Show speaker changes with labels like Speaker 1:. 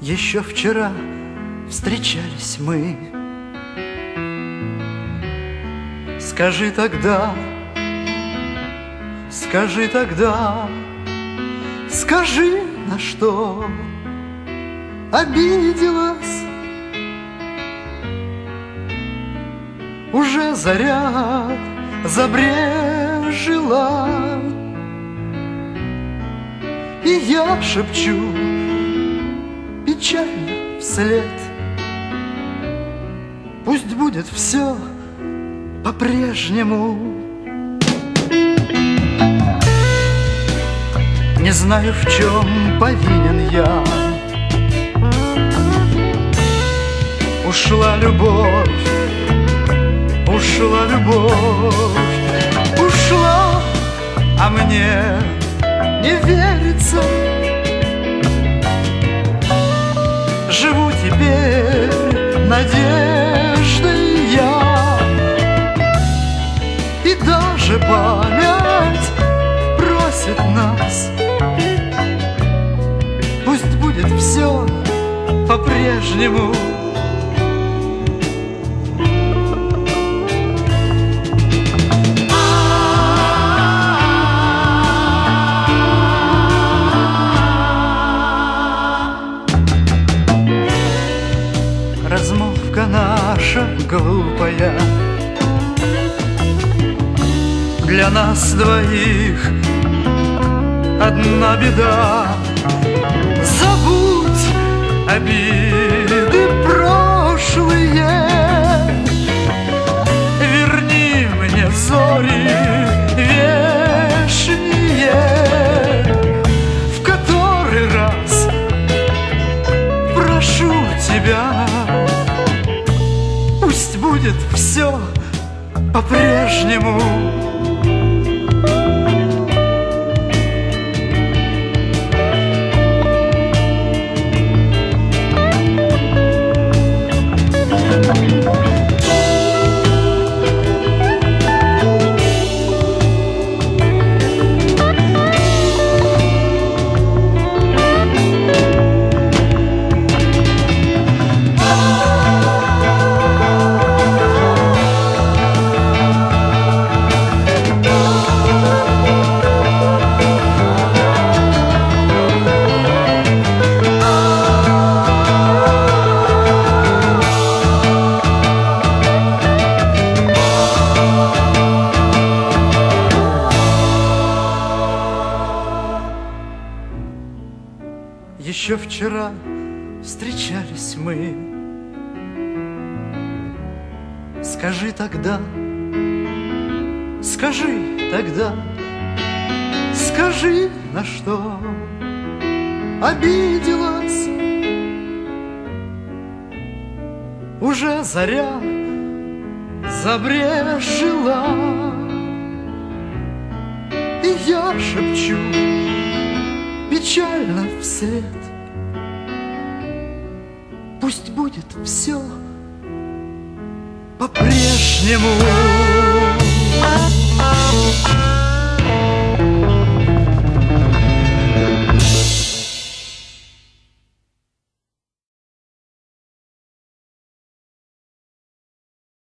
Speaker 1: Еще вчера встречались мы. Скажи тогда, скажи тогда, скажи, на что обиделась. Уже заря забрежила, и я шепчу печально вслед: пусть будет все по-прежнему. Не знаю, в чем повинен я. Ушла любовь, ушла любовь, ушла, а мне не верится. Живу теперь надеждой я, и даже память просит нас: пусть будет все по-прежнему. Размолвка наша глупая, для нас двоих одна беда. Забудь обиды прошлые, верни мне зори вешние, в который раз прошу тебя: пусть будет все по-прежнему. Еще вчера встречались мы. Скажи тогда, скажи тогда, скажи, на что обиделась. Уже заря забрежила, и я шепчу печально вслед: пусть будет все по-прежнему.